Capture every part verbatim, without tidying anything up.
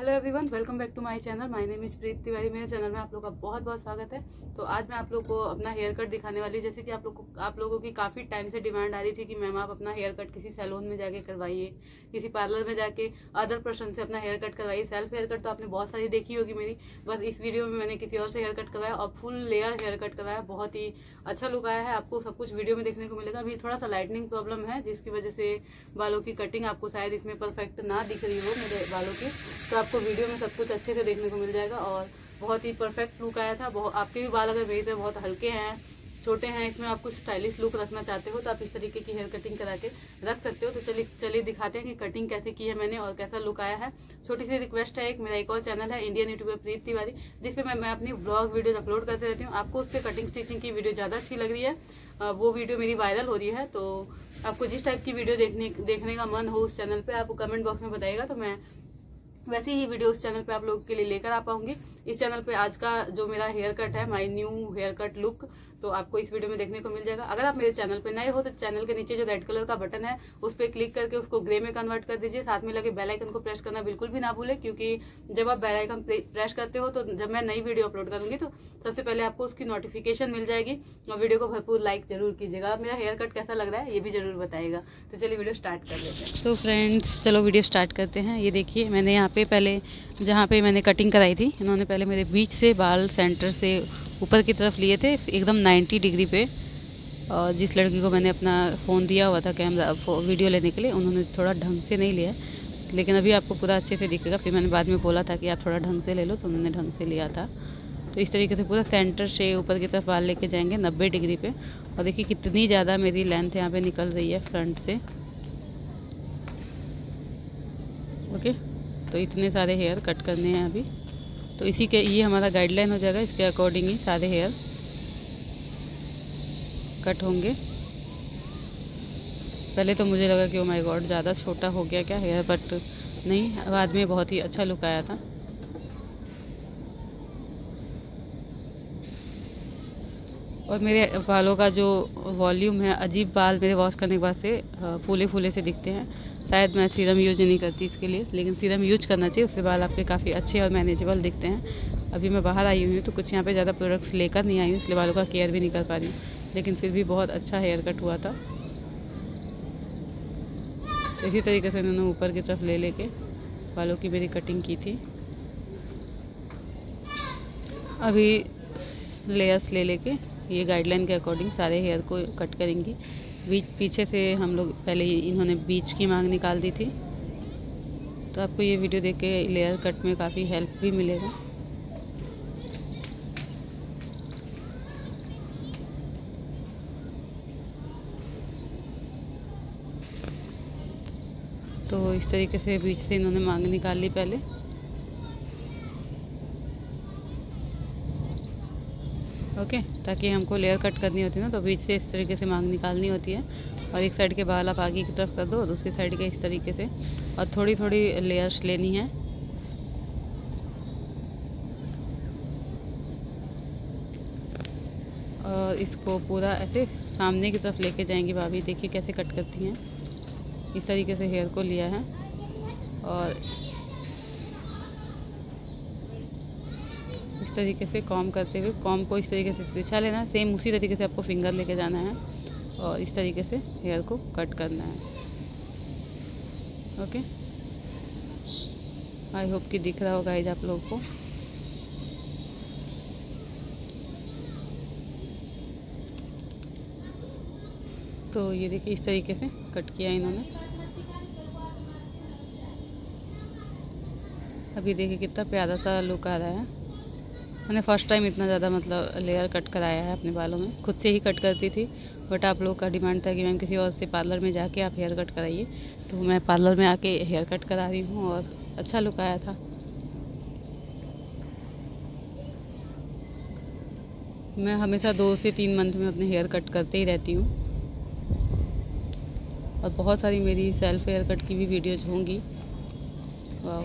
Hello everyone, welcome back to my channel. My name is Preet Tiwari. मेरे channel में आप लोग का बहुत बहुत स्वागत है। तो आज मैं आप लोग को अपना हेयर कट दिखाने वाली हूँ। जैसे कि आप लोग को आप लोगों की काफ़ी टाइम से डिमांड आ रही थी कि मैम आप अपना हेयर कट किसी सैलून में जाके करवाइए, किसी पार्लर में जाके अदर पर्सन से अपना हेयर कट करवाइए। सेल्फ हेयर कट तो आपने बहुत सारी देखी होगी मेरी, बस इस वीडियो में मैंने किसी और से हेयर कट करवाया और फुल लेयर हेयर कट करवाया। बहुत ही अच्छा लुक आया है, आपको सब कुछ वीडियो में देखने को मिलेगा। अभी थोड़ा सा लाइटनिंग प्रॉब्लम है जिसकी वजह से बालों की कटिंग आपको शायद इसमें परफेक्ट ना दिख रही हो मेरे बालों की, तो आपको वीडियो में सब कुछ अच्छे से देखने को मिल जाएगा। और बहुत ही परफेक्ट लुक आया था। बहुत आपके भी बाल अगर मेरी तरह बहुत हल्के हैं, छोटे हैं, इसमें आप कुछ स्टाइलिश लुक रखना चाहते हो तो आप इस तरीके की हेयर कटिंग करा के रख सकते हो। तो चलिए चलिए दिखाते हैं कि कटिंग कैसे की है मैंने और कैसा लुक आया है। छोटी सी रिक्वेस्ट है, एक मेरा एक और चैनल है इंडियन यूट्यूबर प्रीत तिवारी, जिसपे मैं, मैं अपनी ब्लॉग वीडियोज अपलोड करते रहती हूँ। आपको उस पर कटिंग स्टिचिंग की वीडियो ज़्यादा अच्छी लग रही है, वो वीडियो मेरी वायरल हो रही है। तो आपको जिस टाइप की वीडियो देखने देखने का मन हो उस चैनल पे आपको कमेंट बॉक्स में बताइएगा, तो मैं वैसे ही वीडियो उस चैनल पे आप लोगों के लिए लेकर आ पाऊंगी। इस चैनल पे आज का जो मेरा हेयर कट है, my new hair cut look, तो आपको इस वीडियो में देखने को मिल जाएगा। अगर आप मेरे चैनल पे नए हो तो चैनल के नीचे जो रेड कलर का बटन है उस पर क्लिक करके उसको ग्रे में कन्वर्ट कर दीजिए। साथ में लगे बेल आइकन को प्रेस करना बिल्कुल भी ना भूले, क्योंकि जब आप बेल आइकन प्रेस करते हो तो जब मैं नई वीडियो अपलोड करूंगी तो सबसे पहले आपको उसकी नोटिफिकेशन मिल जाएगी। और वीडियो को भरपूर लाइक जरूर कीजिएगा। मेरा हेयर कट कैसा लग रहा है ये भी जरूर बताइएगा। तो चलिए वीडियो स्टार्ट कर लेते हैं। तो फ्रेंड्स चलो वीडियो स्टार्ट करते हैं। ये देखिए मैंने यहाँ पे पहले जहाँ पे मैंने कटिंग कराई थी, इन्होंने पहले मेरे बीच से बाल सेंटर से ऊपर की तरफ लिए थे एकदम नब्बे डिग्री पे। और जिस लड़की को मैंने अपना फ़ोन दिया हुआ था कैमरा वीडियो लेने के लिए, उन्होंने थोड़ा ढंग से नहीं लिया, लेकिन अभी आपको पूरा अच्छे से दिखेगा। फिर मैंने बाद में बोला था कि आप थोड़ा ढंग से ले लो, तो उन्होंने ढंग से लिया था। तो इस तरीके से पूरा सेंटर से ऊपर की तरफ बाल लेके जाएंगे नब्बे डिग्री पे। और देखिए कितनी ज़्यादा मेरी लेंथ यहाँ पे निकल रही है फ्रंट से। ओके, तो इतने सारे हेयर कट करने हैं अभी। तो इसी के ये हमारा गाइडलाइन हो जाएगा, इसके अकॉर्डिंग ही सारे हेयर कट होंगे। पहले तो मुझे लगा कि ओ माय गॉड ज़्यादा छोटा हो गया क्या हेयर, बट नहीं, बाद में बहुत ही अच्छा लुक आया था। और मेरे बालों का जो वॉल्यूम है, अजीब बाल मेरे वॉश करने के बाद से फूले फूले से दिखते हैं। शायद मैं सीरम यूज नहीं करती इसके लिए, लेकिन सीरम यूज करना चाहिए, उससे बाल आपके काफ़ी अच्छे और मैनेजेबल दिखते हैं। अभी मैं बाहर आई हुई हूँ तो कुछ यहाँ पे ज़्यादा प्रोडक्ट्स लेकर नहीं आई हूँ, इसलिए बालों का केयर भी नहीं कर पा रही हूँ, लेकिन फिर भी बहुत अच्छा हेयर कट हुआ था। तो इसी तरीके से उन्होंने ऊपर की तरफ ले लेके बालों की मेरी कटिंग की थी। अभी लेयर्स ले लेके ये गाइडलाइन के अकॉर्डिंग सारे हेयर को कट करेंगी। बीच पीछे से हम लोग पहले ही इन्होंने बीच की मांग निकाल दी थी, तो आपको ये वीडियो देख के लेयर कट में काफ़ी हेल्प भी मिलेगा। तो इस तरीके से बीच से इन्होंने मांग निकाल ली पहले। ओके, ताकि हमको लेयर कट करनी होती है ना, तो बीच से इस तरीके से मांग निकालनी होती है। और एक साइड के बाल आप आगे की तरफ कर दो, दूसरी साइड के इस तरीके से, और थोड़ी थोड़ी लेयर्स लेनी है। और इसको पूरा ऐसे सामने की तरफ लेके जाएंगी भाभी। देखिए कैसे कट करती हैं। इस तरीके से हेयर को लिया है और इस तरीके से कॉम करते हुए, कॉम को इस तरीके से तिरछा लेना है। सेम उसी तरीके से आपको फिंगर लेके जाना है और इस तरीके से हेयर को कट करना है। ओके, आई होप कि दिख रहा होगा गाइस आप लोगों को। तो ये देखिए इस तरीके से कट किया इन्होंने। अभी देखिए कितना प्यारा सा लुक आ रहा है। मैंने फर्स्ट टाइम इतना ज़्यादा मतलब लेयर कट कराया है अपने बालों में। खुद से ही कट करती थी, बट आप लोगों का डिमांड था कि मैम किसी और से पार्लर में जाके आप हेयर कट कराइए, तो मैं पार्लर में आके हेयर कट करा रही हूँ और अच्छा लुक आया था। मैं हमेशा दो से तीन मंथ में अपने हेयर कट करते ही रहती हूँ, और बहुत सारी मेरी सेल्फ हेयर कट की भी वीडियोज़ होंगी। वाह,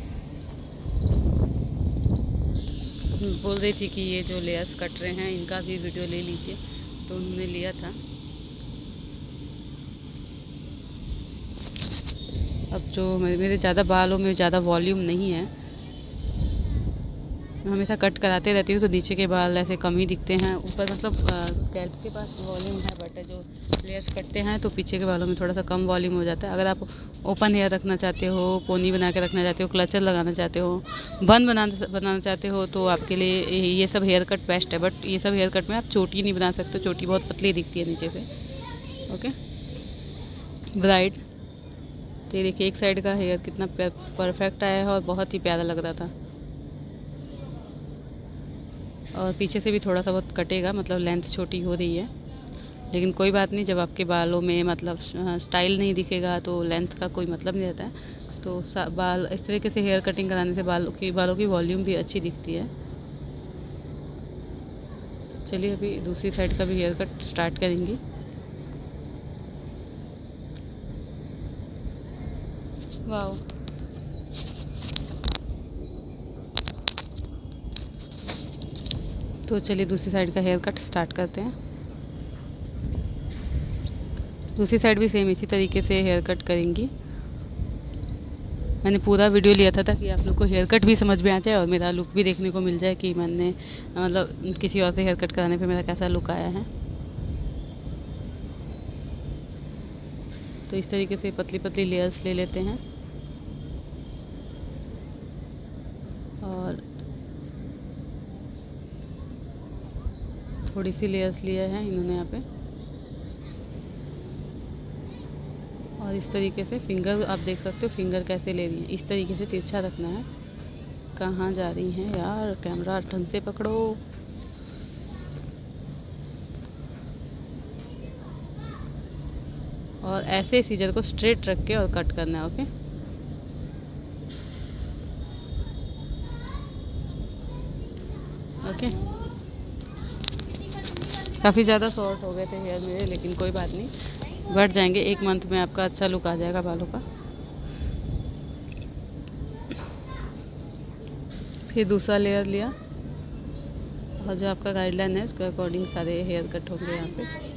बोल रही थी कि ये जो लेयर्स कट रहे हैं इनका भी वीडियो ले लीजिए, तो उन्होंने लिया था। अब जो मेरे ज़्यादा बालों में ज़्यादा वॉल्यूम नहीं है, हमेशा कट कराते रहती हूँ तो नीचे के बाल ऐसे कम ही दिखते हैं। ऊपर मतलब स्कैल्प के पास वॉल्यूम है, बट जो लेयर्स कटते हैं तो पीछे के बालों में थोड़ा सा कम वॉल्यूम हो जाता है। अगर आप ओपन हेयर रखना चाहते हो, पोनी बना के रखना चाहते हो, क्लचर लगाना चाहते हो, बन बनाना बनाना चाहते हो तो आपके लिए ये सब हेयर कट बेस्ट है। बट ये सब हेयर कट में आप चोटी नहीं बना सकते, चोटी बहुत पतली दिखती है नीचे से। ओके, ब्राइड तो ये देखिए एक साइड का हेयर कितना परफेक्ट आया है और बहुत ही प्यारा लग रहा था। और पीछे से भी थोड़ा सा बहुत कटेगा, मतलब लेंथ छोटी हो रही है, लेकिन कोई बात नहीं। जब आपके बालों में मतलब स्टाइल नहीं दिखेगा तो लेंथ का कोई मतलब नहीं रहता है। तो बाल इस तरीके से हेयर कटिंग कराने से बालों की बालों की वॉल्यूम भी अच्छी दिखती है। चलिए अभी दूसरी साइड का भी हेयर कट स्टार्ट करेंगे। वाओ, तो चलिए दूसरी साइड का हेयर कट स्टार्ट करते हैं। दूसरी साइड भी सेम इसी तरीके से हेयर कट करेंगी। मैंने पूरा वीडियो लिया था ताकि आप लोग को हेयर कट भी समझ में आ जाए और मेरा लुक भी देखने को मिल जाए कि मैंने मतलब किसी और से हेयर कट कराने पे मेरा कैसा लुक आया है। तो इस तरीके से पतली पतली लेयर्स ले लेते हैं और थोड़ी सी लेयर्स लिया है इन्होंने यहाँ पे। और इस तरीके से फिंगर आप देख सकते हो फिंगर कैसे ले रही है, इस तरीके से तिरछा रखना है। कहाँ जा रही हैं यार, कैमरा ढंग से पकड़ो। और ऐसे सीजर को स्ट्रेट रख के और कट करना है। ओके, ओके काफ़ी ज़्यादा शॉर्ट हो गए थे हेयर मेरे, लेकिन कोई बात नहीं, बढ़ जाएंगे। एक मंथ में आपका अच्छा लुक आ जाएगा बालों का। फिर दूसरा लेयर लिया और जो आपका गाइडलाइन है उसके अकॉर्डिंग सारे हेयर कट होंगे यहाँ पे।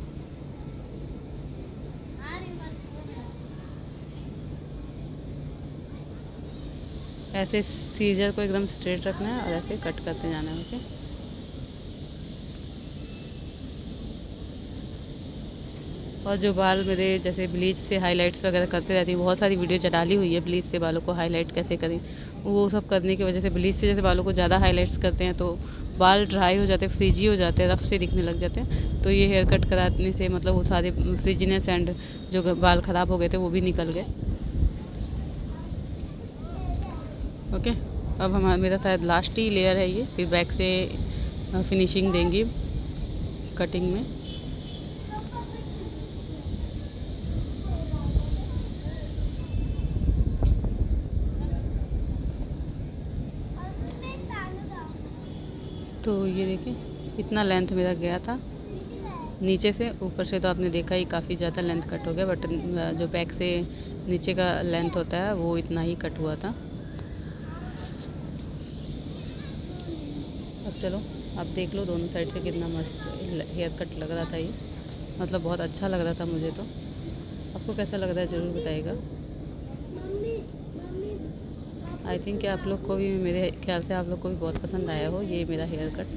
ऐसे सीजर को एकदम स्ट्रेट रखना है और ऐसे कट करते जाना है। ओके, और जो बाल मेरे जैसे ब्लीच से हाइलाइट्स वगैरह करते रहती हूँ, बहुत सारी वीडियो डाली हुई है ब्लीच से बालों को हाईलाइट कैसे करें। वो सब करने की वजह से ब्लीच से जैसे बालों को ज़्यादा हाईलाइट्स करते हैं तो बाल ड्राई हो जाते हैं, फ्रिजी हो जाते हैं, रफ से दिखने लग जाते हैं। तो ये हेयर कट कराने से मतलब वो सारे फ्रिजीनेस एंड जो बाल ख़राब हो गए थे वो भी निकल गए। ओके, अब हमारा मेरा शायद लास्ट ही लेयर है ये, फिर बैक से फिनिशिंग देंगी कटिंग में। तो ये देखिए इतना लेंथ मेरा गया था नीचे से, ऊपर से तो आपने देखा ही काफ़ी ज़्यादा लेंथ कट हो गया, बट जो बैक से नीचे का लेंथ होता है वो इतना ही कट हुआ था। अब चलो आप देख लो दोनों साइड से कितना मस्त हेयर कट लग रहा था ये, मतलब बहुत अच्छा लग रहा था मुझे। तो आपको कैसा लग रहा है ज़रूर बताइएगा। आई थिंक कि आप लोग को भी, मेरे ख्याल से आप लोग को भी बहुत पसंद आया हो ये मेरा हेयर कट।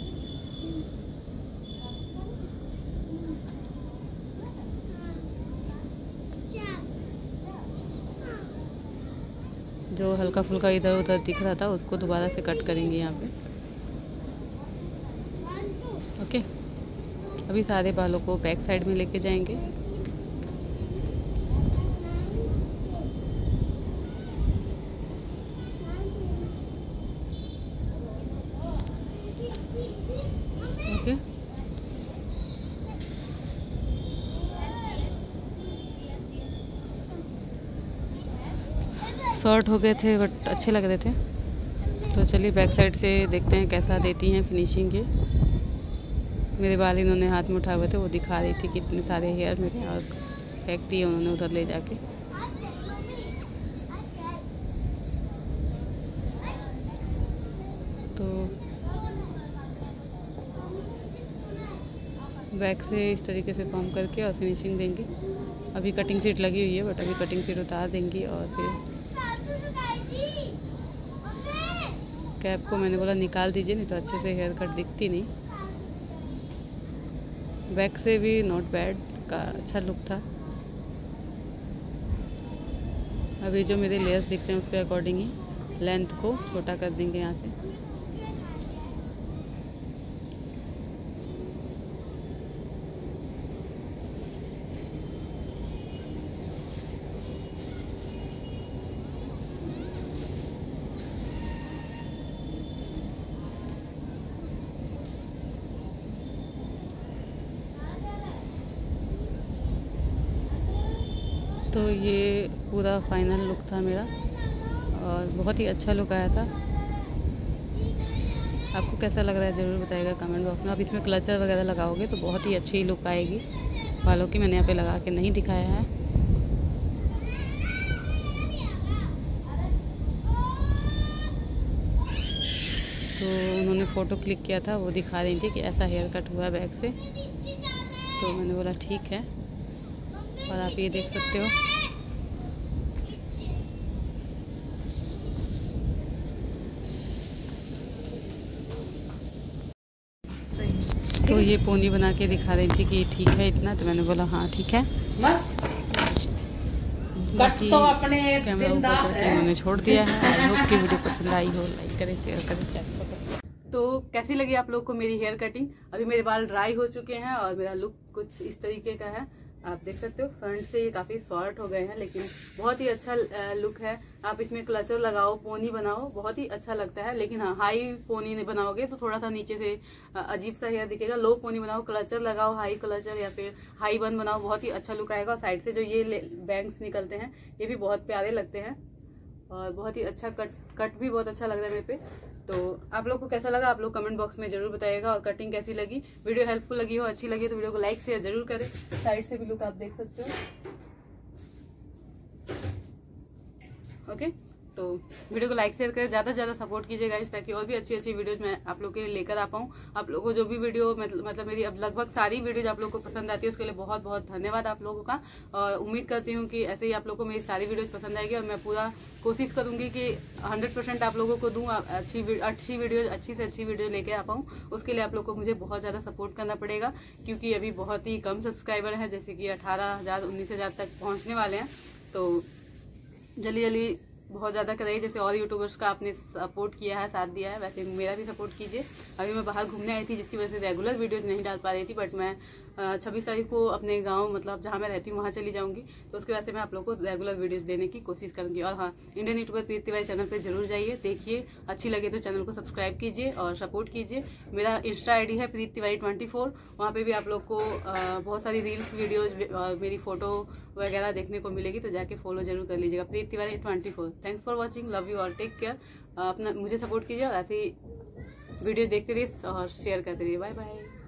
जो हल्का फुल्का इधर उधर दिख रहा था उसको दोबारा से कट करेंगे यहाँ पे। ओके, अभी सारे बालों को बैक साइड में लेके जाएंगे। ओके, शॉर्ट हो गए थे बट अच्छे लग रहे थे। तो चलिए बैक साइड से देखते हैं कैसा देती हैं फिनिशिंग ये। मेरे बाल इन्होंने हाथ में उठाए हुए थे, वो दिखा रही थी कि इतने सारे हेयर मेरे, और फेंक दिए उन्होंने उधर ले जाके। तो बैक से इस तरीके से कॉम करके और फिनिशिंग देंगे। अभी कटिंग सीट लगी हुई है बट अभी कटिंग सीट उतार देंगी और फिर कैप को मैंने बोला निकाल दीजिए, नहीं तो अच्छे से हेयर कट दिखती नहीं। बैक से भी नॉट बैड का अच्छा लुक था। अभी जो मेरे लेयर्स दिखते हैं उसके अकॉर्डिंग ही लेंथ को छोटा कर देंगे यहाँ से। तो ये पूरा फाइनल लुक था मेरा और बहुत ही अच्छा लुक आया था। आपको कैसा लग रहा है ज़रूर बताइएगा कमेंट बॉक्स में। आप इसमें क्लचर वगैरह लगाओगे तो बहुत ही अच्छी लुक आएगी। बालों की मैंने यहाँ पे लगा के नहीं दिखाया है। तो उन्होंने फ़ोटो क्लिक किया था, वो दिखा रही थी कि ऐसा हेयर कट हुआ है बैक से। तो मैंने बोला ठीक है, और आप ये देख सकते हो। तो ये पोनी बना के दिखा रही थी कि ठीक है इतना, तो मैंने बोला हाँ ठीक है। मस्त कट तो अपने बिंदास है। उन्होंने छोड़ दिया है। आई होप की वीडियो पसंद आई हो, लाइक करें, शेयर करें। तो कैसी लगी आप लोग को मेरी हेयर कटिंग? अभी मेरे बाल ड्राई हो चुके हैं और मेरा लुक कुछ इस तरीके का है। आप देख सकते हो फ्रंट से ये काफी शॉर्ट हो गए हैं, लेकिन बहुत ही अच्छा लुक है। आप इसमें क्लचर लगाओ, पोनी बनाओ, बहुत ही अच्छा लगता है। लेकिन हाँ, हाई पोनी नहीं बनाओगे तो थोड़ा सा नीचे से अजीब सा हेयर दिखेगा। लो पोनी बनाओ, क्लचर लगाओ, हाई क्लचर या फिर हाई बन बनाओ, बहुत ही अच्छा लुक आएगा। और साइड से जो ये बैंग्स निकलते हैं ये भी बहुत प्यारे लगते हैं और बहुत ही अच्छा कट कट भी बहुत अच्छा लग रहा है मेरे पे। तो आप लोग को कैसा लगा आप लोग कमेंट बॉक्स में जरूर बताइएगा। और कटिंग कैसी लगी, वीडियो हेल्पफुल लगी हो, अच्छी लगी तो वीडियो को लाइक शेयर जरूर करें। साइड से भी लुक आप देख सकते हो। ओके, तो वीडियो को लाइक शेयर करें, ज्यादा से ज्यादा सपोर्ट कीजिएगा इस, ताकि और भी अच्छी अच्छी वीडियोज मैं आप लोग के लिए लेकर आ पाऊँ। आप लोगों को जो भी वीडियो मतलब मेरी अब लगभग सारी वीडियोज आप लोग को पसंद आती है, उसके लिए बहुत बहुत धन्यवाद आप लोगों का। और उम्मीद करती हूँ कि ऐसे ही आप लोगों को मेरी सारी वीडियोज पसंद आएगी और मैं पूरा कोशिश करूंगी कि हंड्रेड परसेंट आप लोगों को दूँ अच्छी अच्छी वीडियोज, अच्छी से अच्छी वीडियो लेके आ पाऊँ। उसके लिए आप लोग को मुझे बहुत ज्यादा सपोर्ट करना पड़ेगा, क्योंकि अभी बहुत ही कम सब्सक्राइबर हैं, जैसे कि अठारह हजार उन्नीस हजार तक पहुँचने वाले हैं। तो जल्दी जल्दी बहुत ज़्यादा कराइए, जैसे और यूट्यूबर्स का आपने सपोर्ट किया है, साथ दिया है, वैसे मेरा भी सपोर्ट कीजिए। अभी मैं बाहर घूमने आई थी, जिसकी वजह से रेगुलर वीडियोज नहीं डाल पा रही थी, बट मैं छब्बीस तारीख को अपने गांव मतलब जहां मैं रहती हूँ वहां चली जाऊंगी। तो उसके वजह से मैं आप लोगों को रेगुलर वीडियोस देने की कोशिश करूंगी। और हाँ, Indian YouTuber Preeti Tiwari channel पे जरूर जाइए, देखिए, अच्छी लगे तो चैनल को सब्सक्राइब कीजिए और सपोर्ट कीजिए। मेरा इंस्टा आई डी है प्रीति तिवारी ट्वेंटी फोर, वहाँ पे भी आप लोग को बहुत सारी रील्स वीडियोज मेरी फोटो वगैरह देखने को मिलेगी, तो जाके फॉलो जरूर कर लीजिएगा, Preeti Tiwari twenty four. Thanks for watching, love you all, take care. अपना मुझे सपोर्ट कीजिए और ऐसे ही वीडियो देखते रहिए और शेयर करते रहिए। Bye bye.